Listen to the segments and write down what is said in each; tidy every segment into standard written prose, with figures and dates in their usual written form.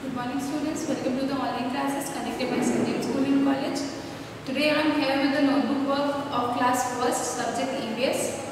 Good morning students, welcome to the online classes conducted by St. James School and College. Today I am here with the notebook work of class 1st, subject EVS.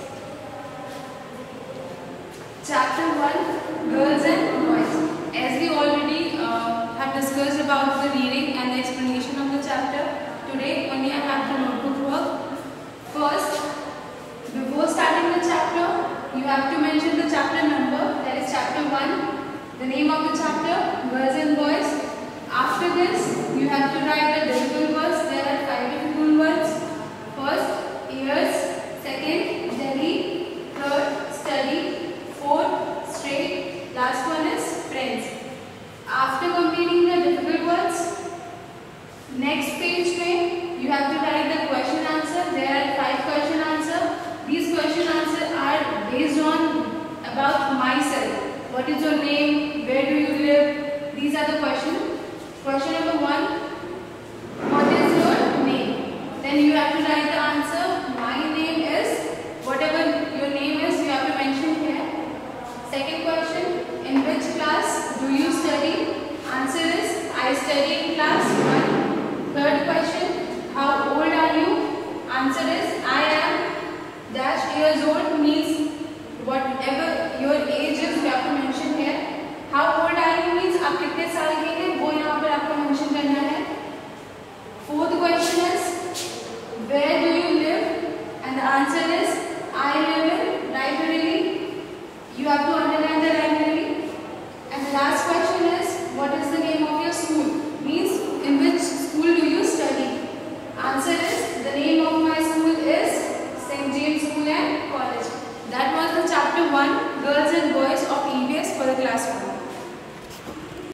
Chapter 1, Girls and Boys. As we already have discussed about the reading and the explanation of the chapter, today only I have the notebook work. First, before starting the chapter, you have to mention the chapter number, that is chapter 1. The name of the chapter, Girls and Boys. After this, you have to write the difficult words. There are 5 difficult words. First, ears. Second, Delhi. Third, study. Fourth, straight. Last one is friends. After completing the difficult words, next page mein, you have to write the question answer. There are 5 question answer. These question answers are based on about myself. What is your name? Where do you live? These are the questions. Question number 1. What is your name? Then you have to write the answer. My name is, whatever your name is, you have to mention here. Second question. In which class do you study? Answer is, I study in class 1. Third question. How old are you? Answer is, I am dash years old, means whatever your age is, you have to mention here. How old are you means आप कितने साल के हैं वो यहाँ पर आपको mention करना है. Fourth question is, where do you live? And the answer is, I live in library. You have to underline the library. And the last question